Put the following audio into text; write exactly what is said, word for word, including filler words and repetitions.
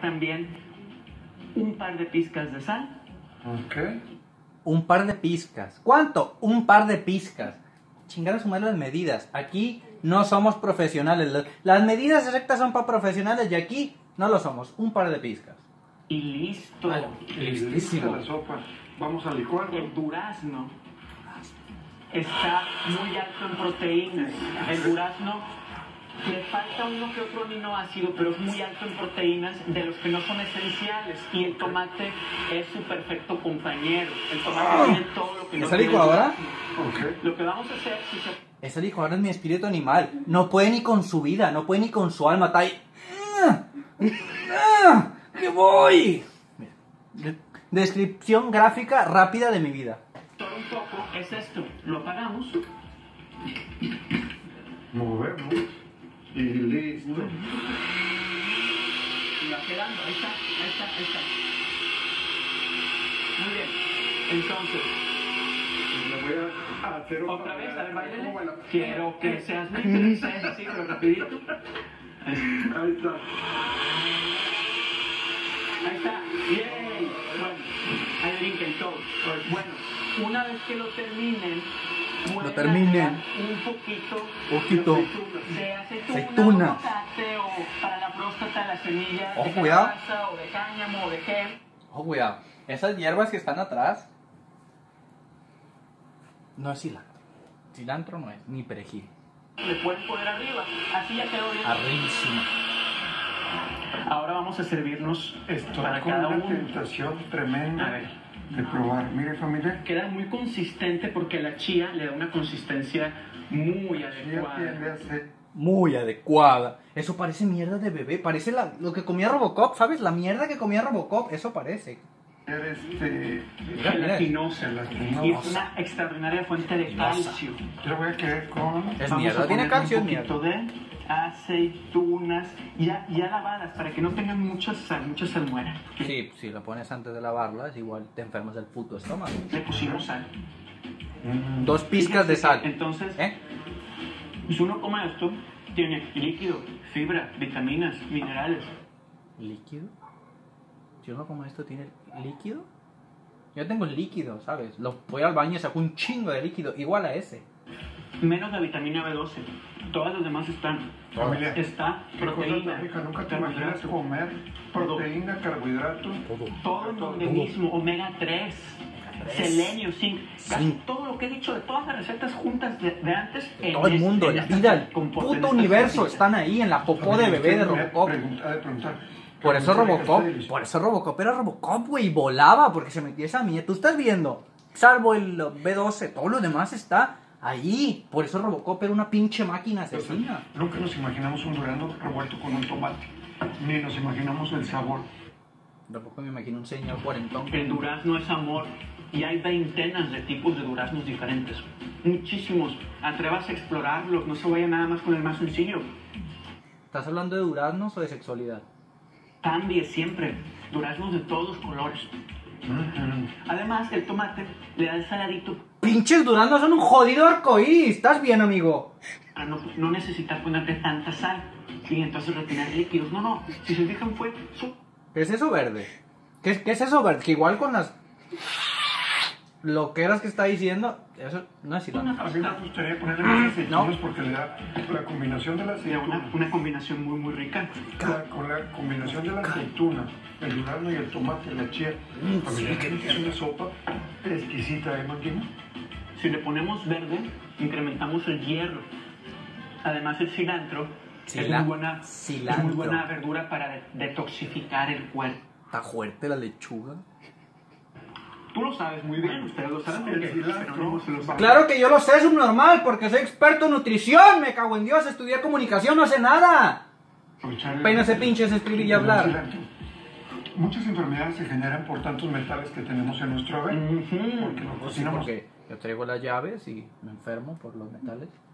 también un par de pizcas de sal. Ok. Un par de pizcas. ¿Cuánto? Un par de pizcas. Chingar a sumar las medidas. Aquí no somos profesionales. Las medidas exactas son para profesionales y aquí no lo somos. Un par de pizcas. Y listo. Ay, listísimo. La sopa. Vamos a licuar. El durazno está muy alto en proteínas. El durazno le falta uno que otro aminoácido, pero es muy alto en proteínas de los que no son esenciales. Y el tomate es su perfecto compañero. El tomate Ah. tiene todo lo que no ¿Esa tiene el licuadora? durazno. Ok. Lo que vamos a hacer, si se Ese licuadora es mi espíritu animal. No puede ni con su vida, no puede ni con su alma. Está ahí. ¡Que voy! Mira. Descripción gráfica rápida de mi vida. todo un poco, es esto. Lo apagamos. Movemos. Y listo. Y va quedando. Ahí está, ahí está, ahí está. Muy bien. Entonces, Le voy a hacer otra vez, a ver, ¿Cómo bailele. baila? Quiero que seas mi princesa, así, pero rapidito. Ahí está. Ahí está. ¡Yay! Bueno, ahí brinquen todos. Bueno, una vez que lo terminen, Lo terminen. un poquito, Poquito. de aceituna, Aceituna. o aguacate, o para la próstata, la semilla Ojo, de cuidado. calabaza, o de cáñamo, o de qué. Oh, cuidado. Esas hierbas que están atrás no es cilantro. Cilantro no es, ni perejil. Le pueden poner arriba. Así ya quedó bien. Arribísimo. Ahora vamos a servirnos Estoy para con cada una uno. tentación tremenda A ver. de probar. Mire, familia. Queda muy consistente porque la chía le da una consistencia muy Ya adecuada. tiende a ser. Muy adecuada. Eso parece mierda de bebé. Parece la- lo que comía Robocop, ¿sabes? La mierda que comía Robocop. Eso parece. Este. Mira, mira. Gelatinosa. Gelatinosa. Y es una extraordinaria fuente de calcio. Yo voy a quedar con. Es Vamos mierda, a tiene ponerle calcio, es un poquito de aceitunas ya, ya lavadas para que no tengan mucha sal, mucha salmuera. Sí, si lo pones antes de lavarlas, igual te enfermas del puto estómago. Le pusimos sal. Mm, Dos pizcas de Fíjense sal. que, Entonces, ¿Eh? si uno come esto, tiene líquido, fibra, vitaminas, minerales. ¿Líquido? Si uno como esto tiene líquido. Yo tengo líquido, ¿sabes? Lo voy al baño y saco un chingo de líquido, igual a ese. Menos la vitamina B doce. Todas las demás están. Familia. Está Qué cosa proteína, tan rica. Nunca te imaginas carbohidrato, comer proteína, carbohidrato. Todo. todo el mismo, omega tres, selenio, zinc, casi Zinc. todo lo que he dicho de todas las recetas juntas de, de antes. en Todo el este- mundo, en la esta- vida, el con- en puto esta universo cajita. están ahí en la popó de bebé de Robocop. Pregunta, ha de preguntar. Por eso Pregunta, Robocop, ¿está por eso Robocop era Robocop, güey, volaba porque se metía esa mierda. Tú estás viendo, salvo el B doce, todo lo demás está ahí. Por eso Robocop era una pinche máquina asesina. Nunca nos imaginamos un durazno revuelto con un tomate. Ni nos imaginamos el sabor. Tampoco me imagino un señor cuarentón. El durazno es amor y hay veintenas de tipos de duraznos diferentes. Muchísimos. Atrévase a explorarlos, no se vaya nada más con el más sencillo. ¿Estás hablando de duraznos o de sexualidad? Cambie siempre. Duraznos de todos colores. Mm, Además, el tomate le da el saladito Pinches duraznos son un jodido arcoíris. ¿Estás bien, amigo? para no, no necesitar ponerte tanta sal y entonces retener líquidos. No, no. Si se fijan fue su... ¿Qué es eso verde? ¿Qué, es- qué es eso verde? Que igual con las loqueras que está diciendo, eso no es cilantro. A mí me gustaría ponerle más aceitunas No. porque le da la combinación de la Sería una, aceituna. una combinación muy, muy rica. La- con la combinación de la aceituna, el durazno y el tomate, la chía. Mm, Familia, sí. es una sopa exquisita, ¿eh, Martín? Si le ponemos verde, incrementamos el hierro. Además, el cilantro es, Cila- muy buena, es cilantro. muy buena verdura para de- detoxificar el cuerpo. Está fuerte la lechuga. Tú lo sabes muy bien, ustedes lo saben porque El cilantro. pero no se lo saben. Claro que yo lo sé, es un normal, porque soy experto en nutrición. Me cago en Dios, estudié comunicación, no sé nada. Aprovechar- Peínase pinches, escribir y hablar. cilantro. Muchas enfermedades se generan por tantos metales que tenemos en nuestro haber. Ujú. Porque lo Sí, cocinamos. porque yo traigo las llaves y me enfermo por los metales.